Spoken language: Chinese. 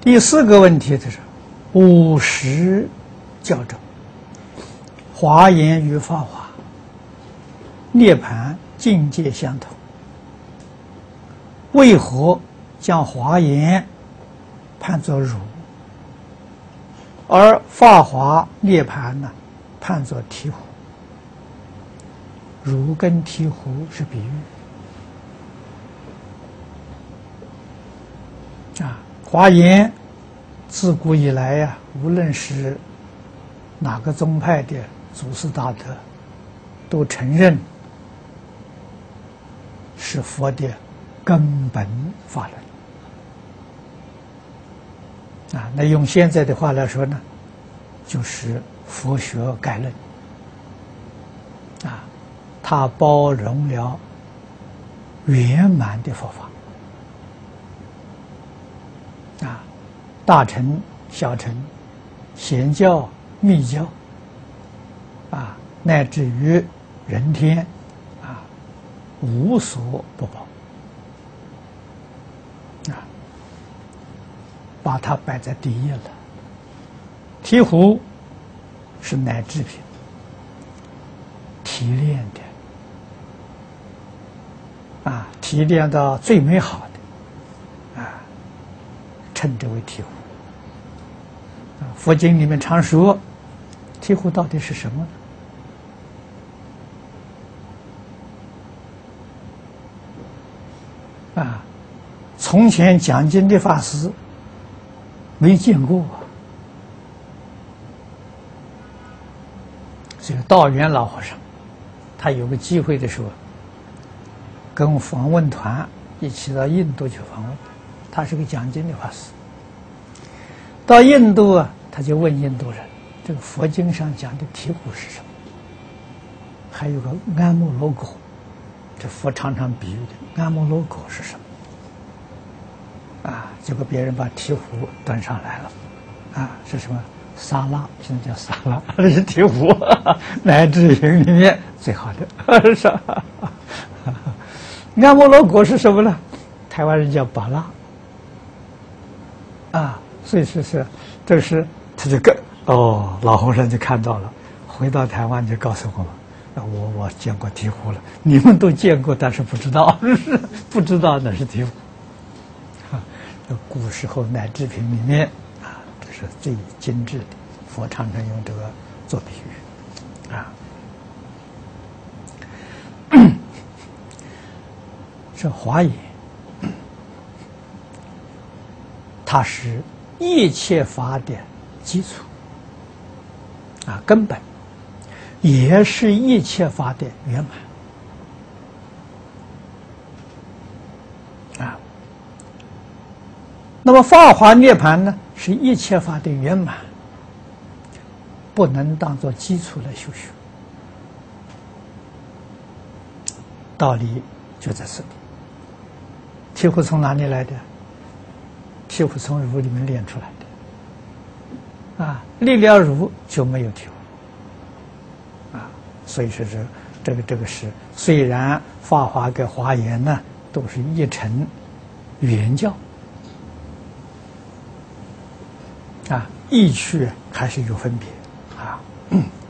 第四个问题就是五实校正，华严与法华、涅槃境界相同，为何将华严判作如，而法华、涅槃呢判作醍醐？如跟醍醐是比喻啊。华严自古以来呀，无论是哪个宗派的祖师大德，都承认是佛的根本法论啊。那用现在的话来说呢，就是佛学概论啊，它包容了圆满的佛法啊，大乘、小乘、显教、密教啊，乃至于人天啊，无所不包啊，把它摆在第一了。醍醐是乃至品，提炼的啊，提炼到最美好的啊，称之为醍醐。佛经里面常说，醍醐到底是什么呢？啊，从前讲经的法师没见过这个道元老和尚，他有个机会的时候，跟访问团一起到印度去访问，他是个讲经的法师。到印度啊，他就问印度人，这个佛经上讲的醍醐是什么？还有个安摩罗果，这佛常常比喻的安摩罗果是什么？啊，结果别人把醍醐端上来了，啊，是什么？沙拉，现在叫沙拉，这是醍醐，乃至云里面最好的，是吧？安摩罗果是什么呢？台湾人叫巴拉，啊。所以这是他就老和尚就看到了，回到台湾就告诉我们，我见过醍醐了，你们都见过，但是不知道，不知道那是醍醐。古时候乃至品里面啊，这是最精致的，佛常常用这个做比喻啊。这华严，它是一切法的基础啊，根本，也是一切法的圆满啊。那么法华涅槃呢，是一切法的圆满，不能当作基础来修学。道理就在这里。醍醐从哪里来的？醍醐从儒里面练出来的，啊，立了儒就没有醍醐，啊，所以说这个是，虽然法华跟华严呢都是一乘圆教，啊，意趣还是有分别，啊。